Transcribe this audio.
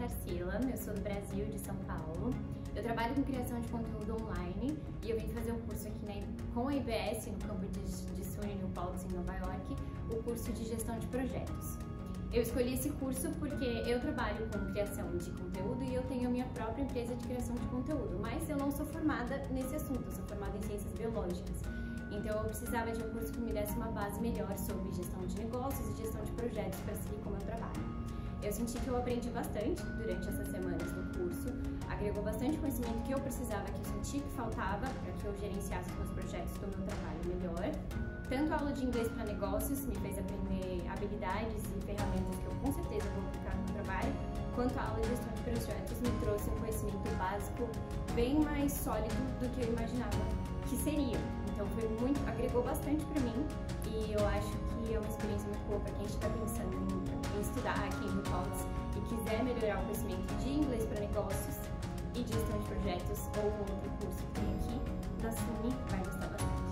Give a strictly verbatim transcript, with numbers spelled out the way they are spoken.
Tarsila, eu sou do Brasil, de São Paulo. Eu trabalho com criação de conteúdo online e eu vim fazer um curso aqui na, com a I B S, no campo de, de SUNY New Paltz, em Nova York, o curso de gestão de projetos. Eu escolhi esse curso porque eu trabalho com criação de conteúdo e eu tenho a minha própria empresa de criação de conteúdo, mas eu não sou formada nesse assunto, eu sou formada em ciências biológicas. Então eu precisava de um curso que me desse uma base melhor sobre gestão de negócios e gestão de projetos para seguir com o meu trabalho. Eu senti que eu aprendi bastante durante essas semanas no curso, agregou bastante conhecimento que eu precisava, que eu senti que faltava para que eu gerenciasse os meus projetos do meu trabalho melhor. Tanto a aula de inglês para negócios me fez aprender habilidades e ferramentas que eu com certeza vou aplicar no meu trabalho, quanto a aula de gestão de projetos me trouxe um conhecimento básico bem mais sólido do que eu imaginava que seria. Então foi muito, agregou bastante para mim e eu acho que é uma experiência muito boa para quem está pensando em, em estudar aqui em New Paltz e quiser melhorar o conhecimento de inglês para negócios e de gestão de projetos ou outro curso que tem aqui na SUNY, vai gostar bastante.